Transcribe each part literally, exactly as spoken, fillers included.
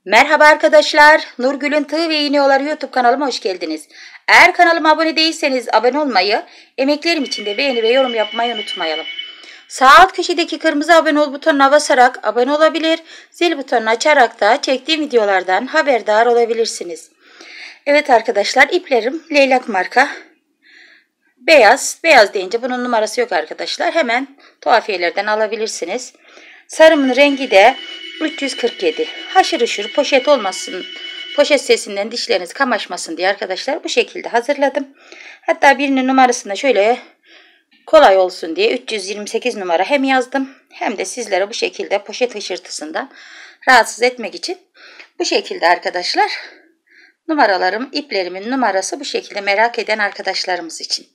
Merhaba arkadaşlar, Nurgül'ün Tığ ve İğneoları YouTube kanalıma hoş geldiniz. Eğer kanalıma abone değilseniz abone olmayı, emeklerim için de beğeni ve yorum yapmayı unutmayalım. Sağ alt köşedeki kırmızı abone ol butonuna basarak abone olabilir, zil butonunu açarak da çektiğim videolardan haberdar olabilirsiniz. Evet arkadaşlar, iplerim Leylak marka. Beyaz, beyaz deyince bunun numarası yok arkadaşlar. Hemen tuhafiyelerden alabilirsiniz. Sarımın rengi de üç yüz kırk yedi. Haşır uşur poşet olmasın, poşet sesinden dişleriniz kamaşmasın diye arkadaşlar bu şekilde hazırladım. Hatta birinin numarasında şöyle kolay olsun diye üç yüz yirmi sekiz numara hem yazdım hem de sizlere bu şekilde poşet hışırtısından rahatsız etmek için bu şekilde arkadaşlar numaralarım, iplerimin numarası bu şekilde merak eden arkadaşlarımız için.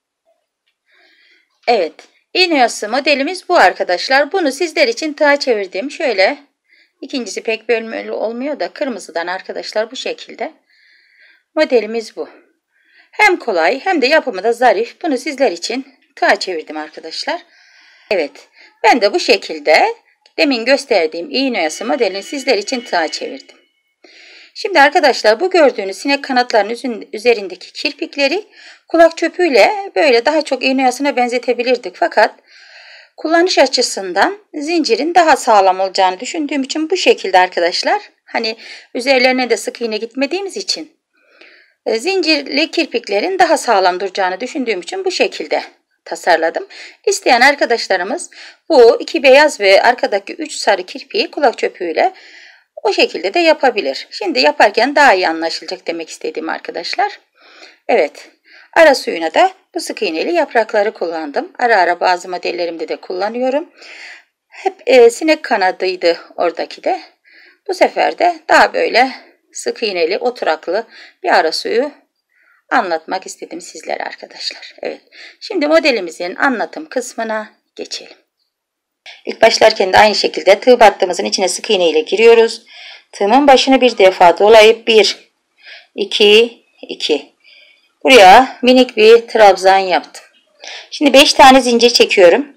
Evet. İğne oyası modelimiz bu arkadaşlar. Bunu sizler için tığa çevirdim. Şöyle ikincisi pek bölmeli olmuyor da kırmızıdan arkadaşlar bu şekilde. Modelimiz bu. Hem kolay hem de yapımı da zarif. Bunu sizler için tığa çevirdim arkadaşlar. Evet. Ben de bu şekilde demin gösterdiğim iğne oyası modelini sizler için tığa çevirdim. Şimdi arkadaşlar bu gördüğünüz sinek kanatlarının üzerindeki kirpikleri kulak çöpüyle böyle daha çok iğne oyasına benzetebilirdik. Fakat kullanış açısından zincirin daha sağlam olacağını düşündüğüm için bu şekilde arkadaşlar. Hani üzerlerine de sık iğne gitmediğimiz için zincirli kirpiklerin daha sağlam duracağını düşündüğüm için bu şekilde tasarladım. İsteyen arkadaşlarımız bu iki beyaz ve arkadaki üç sarı kirpiği kulak çöpüyle o şekilde de yapabilir. Şimdi yaparken daha iyi anlaşılacak demek istediğim arkadaşlar. Evet. Ara suyuna da bu sık iğneli yaprakları kullandım. Ara ara bazı modellerimde de kullanıyorum. Hep e, sinek kanadıydı oradaki de. Bu sefer de daha böyle sık iğneli, oturaklı bir ara suyu anlatmak istedim sizlere arkadaşlar. Evet. Şimdi modelimizin anlatım kısmına geçelim. İlk başlarken de aynı şekilde tığ battığımızın içine sık iğne ile giriyoruz. Tığımın başını bir defa dolayıp bir, iki, iki. Buraya minik bir trabzan yaptım. Şimdi beş tane zincir çekiyorum.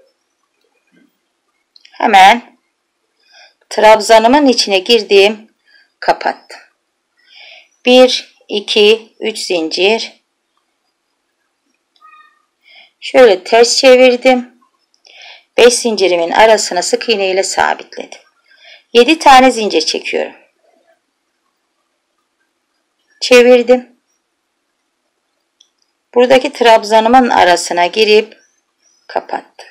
Hemen trabzanımın içine girdim, kapattım. bir, iki, üç zincir. Şöyle ters çevirdim. beş zincirimin arasına sık iğne ile sabitledim. yedi tane zincir çekiyorum. Çevirdim. Buradaki trabzanımın arasına girip kapattım.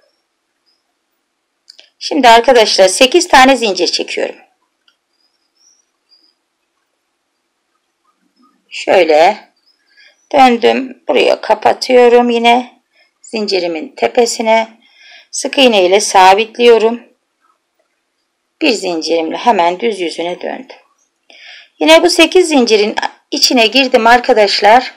Şimdi arkadaşlar sekiz tane zincir çekiyorum. Şöyle döndüm. Buraya kapatıyorum yine. Zincirimin tepesine sık iğne ile sabitliyorum. Bir zincirimle hemen düz yüzüne döndüm. Yine bu sekiz zincirin içine girdim arkadaşlar.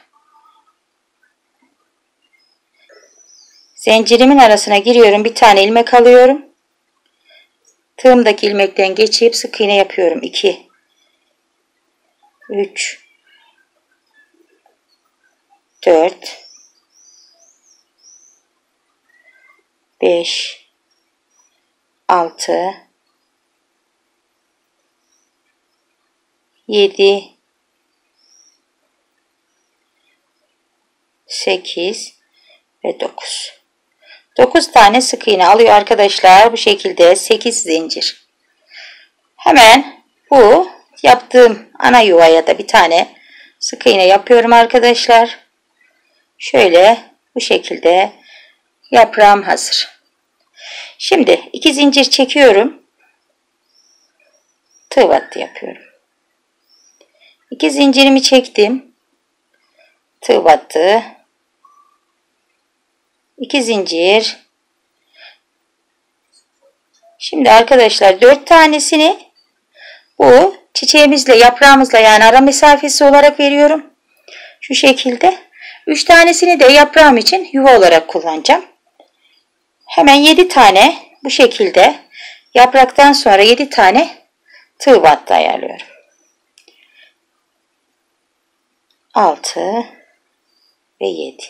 Zincirimin arasına giriyorum. Bir tane ilmek alıyorum. Tığımdaki ilmekten geçip sık iğne yapıyorum. iki, üç, dört, beş, altı, yedi, sekiz ve dokuz. dokuz tane sık iğne alıyor arkadaşlar. Bu şekilde sekiz zincir. Hemen bu yaptığım ana yuvaya da bir tane sık iğne yapıyorum arkadaşlar. Şöyle bu şekilde yaprağım hazır. Şimdi iki zincir çekiyorum. Tığ battı yapıyorum. iki zincirimi çektim. Tığ battı. iki zincir. Şimdi arkadaşlar dört tanesini bu çiçeğimizle, yaprağımızla yani ara mesafesi olarak veriyorum. Şu şekilde. üç tanesini de yaprağım için yuva olarak kullanacağım. Hemen yedi tane bu şekilde yapraktan sonra yedi tane tığ battı ayarlıyorum. altı ve yedi.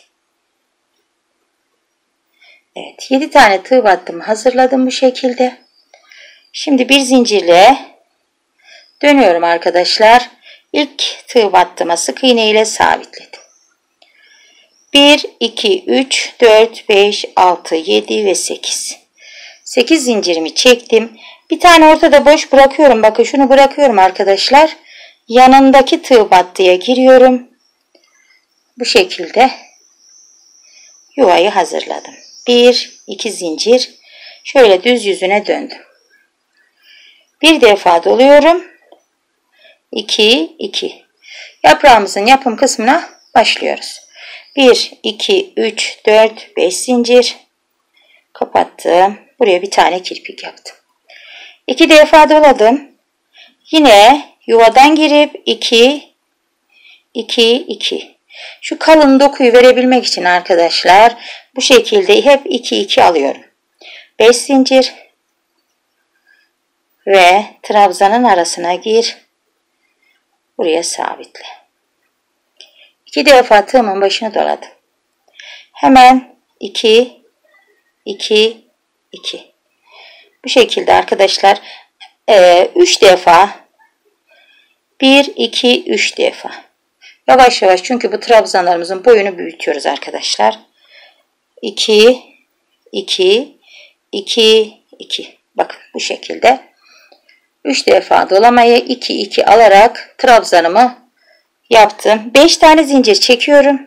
Evet, yedi tane tığ battımı hazırladım bu şekilde. Şimdi bir zincirle Dönüyorum arkadaşlar. İlk tığ battığıma sık iğne ile sabitledim. bir, iki, üç, dört, beş, altı, yedi ve sekiz. sekiz zincirimi çektim. Bir tane ortada boş bırakıyorum. Bakın şunu bırakıyorum arkadaşlar. Yanındaki tığ battıya giriyorum. Bu şekilde yuvayı hazırladım. bir, iki zincir. Şöyle düz yüzüne döndüm. Bir defa doluyorum. iki, iki. Yaprağımızın yapım kısmına başlıyoruz. bir, iki, üç, dört, beş zincir. Kapattım. Buraya bir tane kirpik yaptım. iki defa doladım. Yine yuvadan girip iki, iki, iki. Şu kalın dokuyu verebilmek için arkadaşlar bu şekilde hep iki, iki alıyorum. beş zincir ve trabzanın arasına gir. Buraya sabitle. iki defa tığımın başını doladım. Hemen iki, iki, iki. Bu şekilde arkadaşlar üç defa bir, iki, üç defa. Yavaş yavaş çünkü bu trabzanlarımızın boyunu büyütüyoruz arkadaşlar. iki, iki, iki, iki. Bakın bu şekilde üç defa dolamayı iki, iki alarak trabzanımı yaptım. beş tane zincir çekiyorum.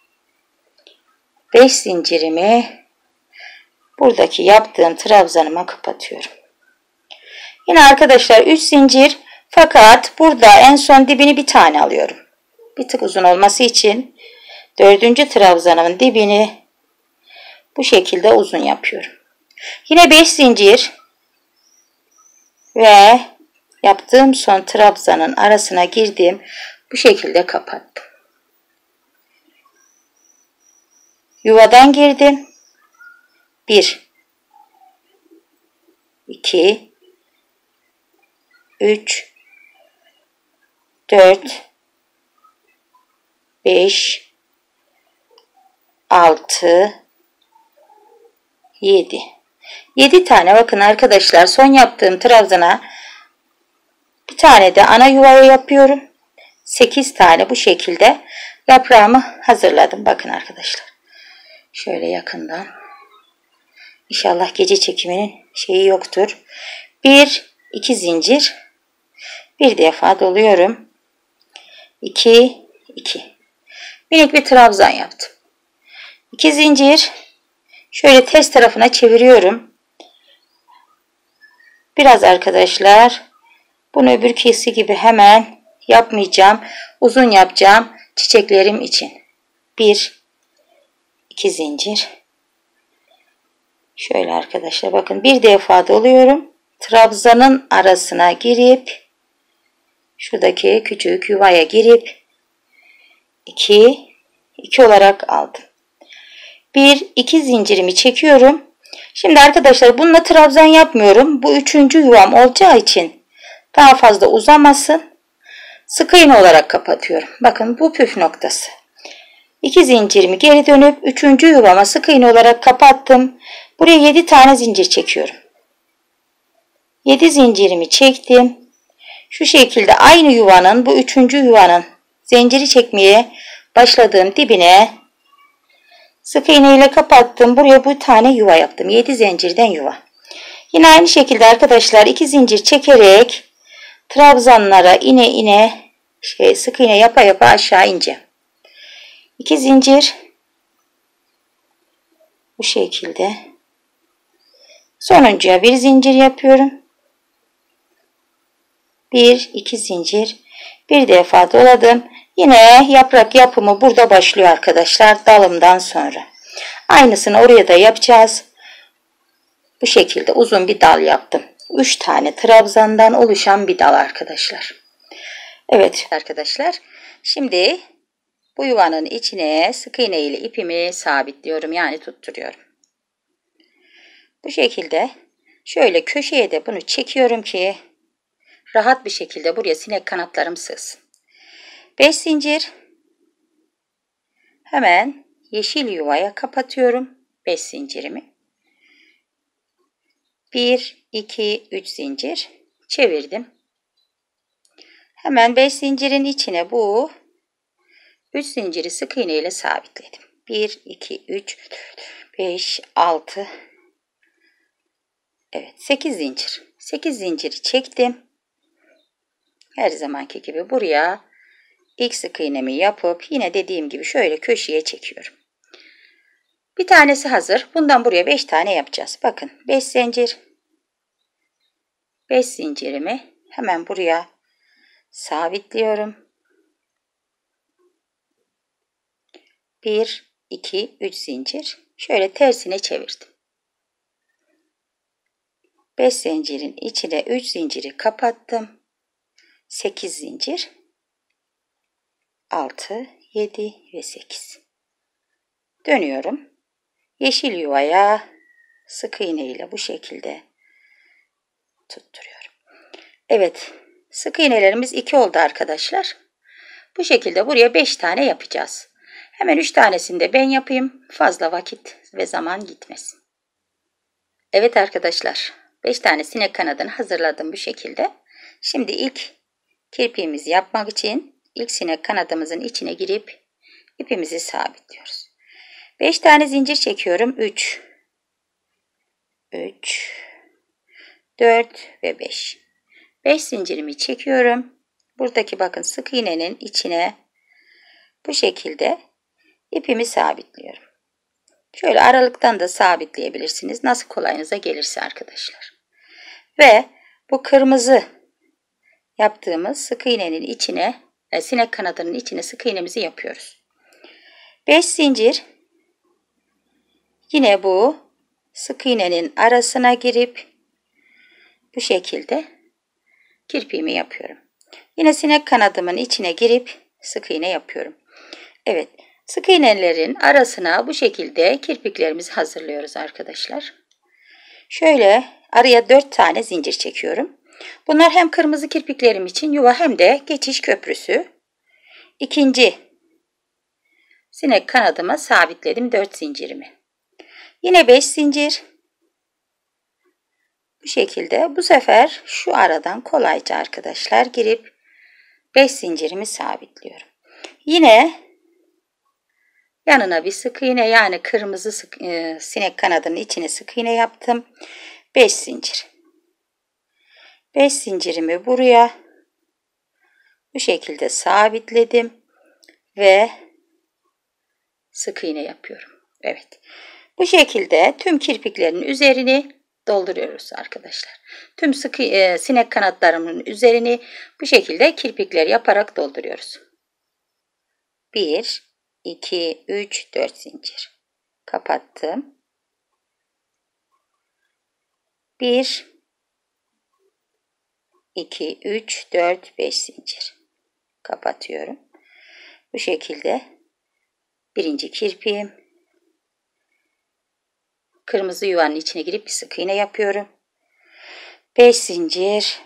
beş zincirimi buradaki yaptığım trabzanıma kapatıyorum. Yine arkadaşlar üç zincir, fakat burada en son dibini bir tane alıyorum. Bir tık uzun olması için dördüncü trabzanımın dibini bu şekilde uzun yapıyorum. Yine beş zincir ve yaptığım son trabzanın arasına girdim. Bu şekilde kapattım. Yuvadan girdim. bir, iki, üç, dört, beş, altı, yedi. yedi tane bakın arkadaşlar, son yaptığım trabzana bir tane de ana yuvaya yapıyorum. sekiz tane bu şekilde yaprağımı hazırladım. Bakın arkadaşlar. Şöyle yakından. İnşallah gece çekiminin şeyi yoktur. bir, iki zincir. Bir defa doluyorum. iki, iki. Minik bir trabzan yaptım. iki zincir. Şöyle ters tarafına çeviriyorum. Biraz arkadaşlar bunu öbürküsü gibi hemen yapmayacağım. Uzun yapacağım çiçeklerim için. bir, iki zincir. Şöyle arkadaşlar bakın bir defa doluyorum. Trabzanın arasına girip şuradaki küçük yuvaya girip iki, iki olarak aldım. bir, iki zincirimi çekiyorum. Şimdi arkadaşlar bununla trabzan yapmıyorum. Bu üçüncü yuvam olacağı için daha fazla uzamasın. Sık iğne olarak kapatıyorum. Bakın bu püf noktası. iki zincirimi geri dönüp üçüncü yuvama sık iğne olarak kapattım. Buraya yedi tane zincir çekiyorum. yedi zincirimi çektim. Şu şekilde aynı yuvanın, bu üçüncü yuvanın zinciri çekmeye başladığım dibine sık iğne ile kapattım. Buraya bir tane yuva yaptım. yedi zincirden yuva. Yine aynı şekilde arkadaşlar iki zincir çekerek trabzanlara ine ine şey, sık iğne yapa yapa aşağı ineceğim. iki zincir bu şekilde. Sonuncuya bir zincir yapıyorum. bir, iki zincir. Bir defa doladım. Yine yaprak yapımı burada başlıyor arkadaşlar. Dalımdan sonra. Aynısını oraya da yapacağız. Bu şekilde uzun bir dal yaptım. üç tane trabzandan oluşan bir dal arkadaşlar. Evet arkadaşlar. Şimdi bu yuvanın içine sık iğne ile ipimi sabitliyorum. Yani tutturuyorum. Bu şekilde şöyle köşeye de bunu çekiyorum ki rahat bir şekilde buraya sinek kanatlarım sığsın. beş zincir. Hemen yeşil yuvaya kapatıyorum beş zincirimi. bir, iki, üç zincir çevirdim. Hemen beş zincirin içine bu üç zinciri sık iğne ile sabitledim. bir, iki, üç, dört, beş, altı. Evet, sekiz zincir. sekiz zinciri çektim. Her zamanki gibi buraya ilk sık iğnemi yapıp yine dediğim gibi şöyle köşeye çekiyorum. Bir tanesi hazır. Bundan buraya beş tane yapacağız. Bakın beş zincir. beş zincirimi hemen buraya sabitliyorum. bir, iki, üç zincir. Şöyle tersine çevirdim. beş zincirin içine üç zinciri kapattım. sekiz zincir. altı, yedi ve sekiz. Dönüyorum. Yeşil yuvaya sık iğne ile bu şekilde tutturuyorum. Evet, sık iğnelerimiz iki oldu arkadaşlar. Bu şekilde buraya beş tane yapacağız. Hemen üç tanesini de ben yapayım. Fazla vakit ve zaman gitmesin. Evet arkadaşlar, beş tane sinek kanadını hazırladım bu şekilde. Şimdi ilk kirpiğimizi yapmak için ilk sinek kanadımızın içine girip ipimizi sabitliyoruz. beş tane zincir çekiyorum. üç, üç, dört ve beş. beş zincirimi çekiyorum. Buradaki bakın sık iğnenin içine bu şekilde ipimi sabitliyorum. Şöyle aralıktan da sabitleyebilirsiniz. Nasıl kolayınıza gelirse arkadaşlar. Ve bu kırmızı yaptığımız sık iğnenin içine, yani sinek kanadının içine sık iğnemizi yapıyoruz. beş zincir. Yine bu sık iğnenin arasına girip bu şekilde kirpiğimi yapıyorum. Yine sinek kanadımın içine girip sık iğne yapıyorum. Evet, sık iğnelerin arasına bu şekilde kirpiklerimizi hazırlıyoruz arkadaşlar. Şöyle araya dört tane zincir çekiyorum. Bunlar hem kırmızı kirpiklerim için yuva hem de geçiş köprüsü. İkinci sinek kanadıma sabitledim dört zincirimi. Yine beş zincir. Bu şekilde bu sefer şu aradan kolayca arkadaşlar girip beş zincirimi sabitliyorum. Yine yanına bir sık iğne, yani kırmızı sık, e, sinek kanadının içine sık iğne yaptım. beş zincir. beş zincirimi buraya bu şekilde sabitledim ve sık iğne yapıyorum. Evet. Bu şekilde tüm kirpiklerin üzerini dolduruyoruz arkadaşlar. Tüm sık e, sinek kanatlarımın üzerini bu şekilde kirpikler yaparak dolduruyoruz. bir, iki, üç, dört zincir. Kapattım. bir, iki, üç, dört, beş zincir. Kapatıyorum. Bu şekilde birinci kirpiğim. Kırmızı yuvanın içine girip bir sık iğne yapıyorum. beş zincir.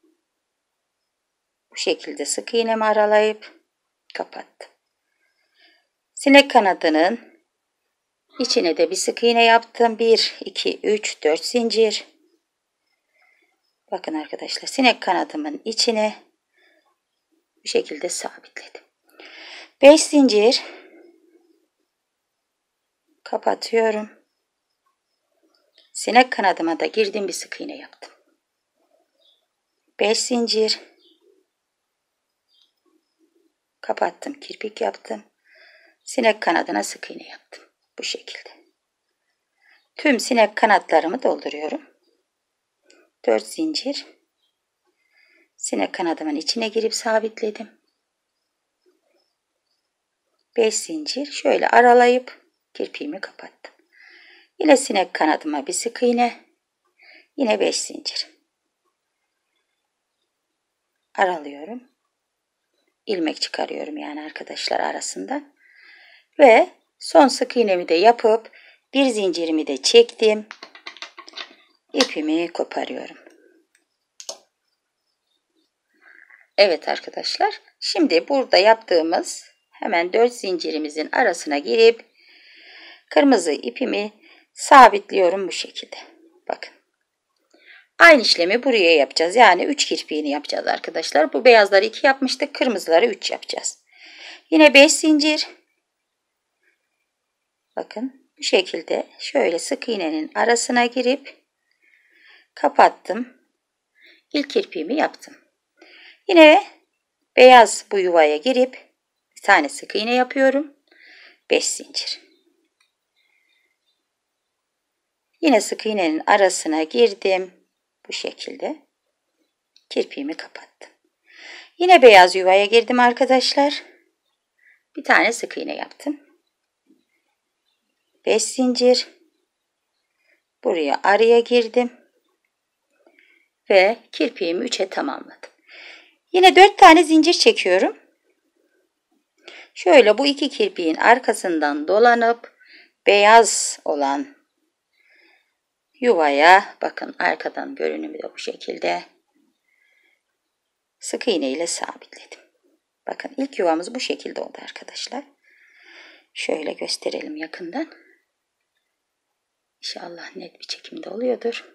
Bu şekilde sık iğnemi aralayıp kapattım. Sinek kanadının içine de bir sık iğne yaptım. bir, iki, üç, dört zincir. Bakın arkadaşlar, sinek kanadımın içine bu şekilde sabitledim. beş zincir. Kapatıyorum. Sinek kanadıma da girdim, bir sık iğne yaptım. beş zincir. Kapattım, kirpik yaptım. Sinek kanadına sık iğne yaptım. Bu şekilde. Tüm sinek kanatlarımı dolduruyorum. dört zincir. Sinek kanadımın içine girip sabitledim. beş zincir. Şöyle aralayıp kirpiğimi kapattım. Yine sinek kanadıma bir sık iğne. Yine beş zincir. Aralıyorum. İlmek çıkarıyorum yani arkadaşlar arasından. Ve son sık iğnemi de yapıp bir zincirimi de çektim. İpimi koparıyorum. Evet arkadaşlar. Şimdi burada yaptığımız hemen dört zincirimizin arasına girip kırmızı ipimi sabitliyorum bu şekilde. Bakın. Aynı işlemi buraya yapacağız. Yani üç kirpiğini yapacağız arkadaşlar. Bu beyazları iki yapmıştık. Kırmızıları üç yapacağız. Yine beş zincir. Bakın bu şekilde şöyle sık iğnenin arasına girip kapattım. İlk kirpiğimi yaptım. Yine beyaz bu yuvaya girip bir tane sık iğne yapıyorum. beş zincir. Yine sık iğnenin arasına girdim. Bu şekilde kirpiğimi kapattım. Yine beyaz yuvaya girdim arkadaşlar. Bir tane sık iğne yaptım. beş zincir. Buraya araya girdim. Ve kirpiğimi üçe tamamladım. Yine dört tane zincir çekiyorum. Şöyle bu iki kirpiğin arkasından dolanıp beyaz olan yuvaya, bakın arkadan görünümü de bu şekilde sık iğne ile sabitledim. Bakın ilk yuvamız bu şekilde oldu arkadaşlar. Şöyle gösterelim yakından. İnşallah net bir çekimde oluyordur.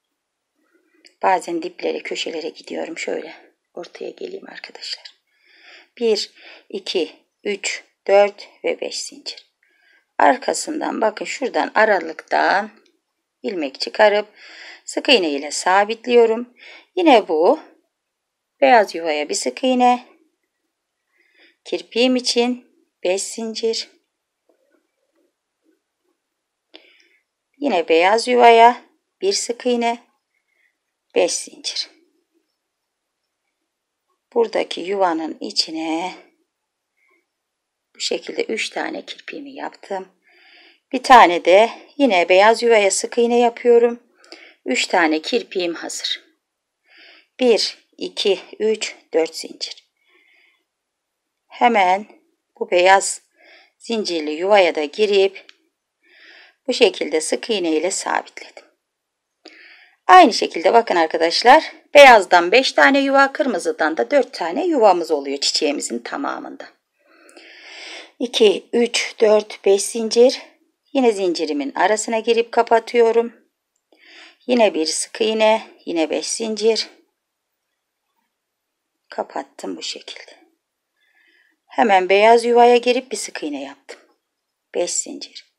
Bazen diplere, köşelere gidiyorum. Şöyle ortaya geleyim arkadaşlar. bir, iki, üç, dört ve beş zincir. Arkasından bakın şuradan aralıktan ilmek çıkarıp sık iğne ile sabitliyorum. Yine bu beyaz yuvaya bir sık iğne. Kirpiğim için beş zincir. Yine beyaz yuvaya bir sık iğne. beş zincir. Buradaki yuvanın içine bu şekilde üç tane kirpiğimi yaptım. Bir tane de yine beyaz yuvaya sık iğne yapıyorum. üç tane kirpiğim hazır. bir, iki, üç, dört zincir. Hemen bu beyaz zincirli yuvaya da girip bu şekilde sık iğne ile sabitledim. Aynı şekilde bakın arkadaşlar, beyazdan beş tane yuva, kırmızıdan da dört tane yuvamız oluyor çiçeğimizin tamamında. iki, üç, dört, beş zincir. Yine zincirimin arasına girip kapatıyorum. Yine bir sık iğne, yine beş zincir. Kapattım bu şekilde. Hemen beyaz yuvaya girip bir sık iğne yaptım. beş zincir.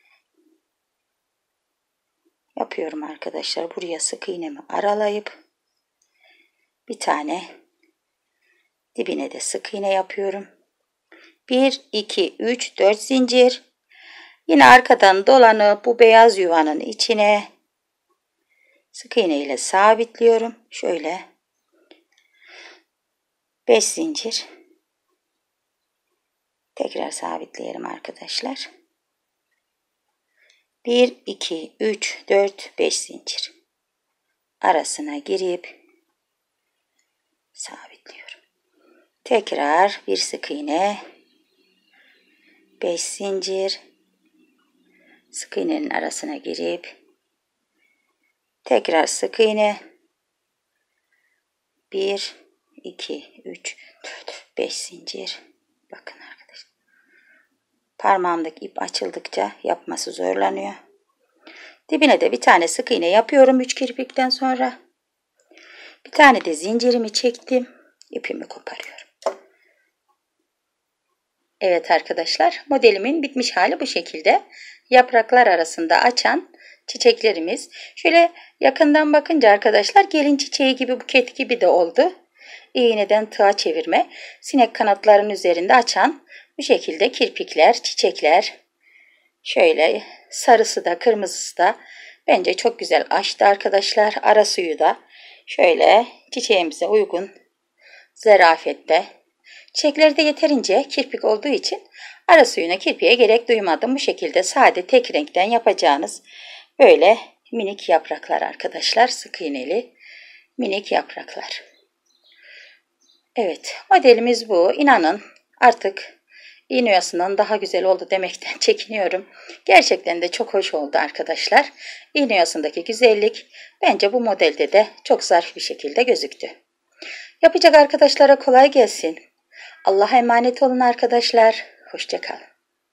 Yapıyorum arkadaşlar. Buraya sık iğnemi aralayıp bir tane dibine de sık iğne yapıyorum. bir, iki, üç, dört zincir. Yine arkadan dolanıp bu beyaz yuvanın içine sık iğne ile sabitliyorum. Şöyle beş zincir. Tekrar sabitleyelim arkadaşlar. bir, iki, üç, dört, beş zincir. Arasına girip sabitliyorum. Tekrar bir sık iğne. beş zincir. Sık iğnenin arasına girip tekrar sık iğne. bir, iki, üç, dört, beş zincir. Bakın arkadaşlar. Parmağımdaki ip açıldıkça yapması zorlanıyor. Dibine de bir tane sık iğne yapıyorum üç kirpikten sonra. Bir tane de zincirimi çektim. İpimi koparıyorum. Evet arkadaşlar, modelimin bitmiş hali bu şekilde. Yapraklar arasında açan çiçeklerimiz. Şöyle yakından bakınca arkadaşlar gelin çiçeği gibi, buket gibi de oldu. İğneden tığa çevirme. Sinek kanatlarının üzerinde açan bu şekilde kirpikler, çiçekler. Şöyle sarısı da kırmızısı da bence çok güzel açtı arkadaşlar. Ara suyu da şöyle çiçeğimize uygun zarafette. Çiçekleri de yeterince kirpik olduğu için ara suyuna, kirpiğe gerek duymadım. Bu şekilde sade tek renkten yapacağınız böyle minik yapraklar arkadaşlar. Sık iğneli minik yapraklar. Evet, modelimiz bu. İnanın artık iğne oyasından daha güzel oldu demekten çekiniyorum. Gerçekten de çok hoş oldu arkadaşlar. İğne oyasındaki güzellik bence bu modelde de çok zarif bir şekilde gözüktü. Yapacak arkadaşlara kolay gelsin. Allah'a emanet olun arkadaşlar. Hoşça kalın.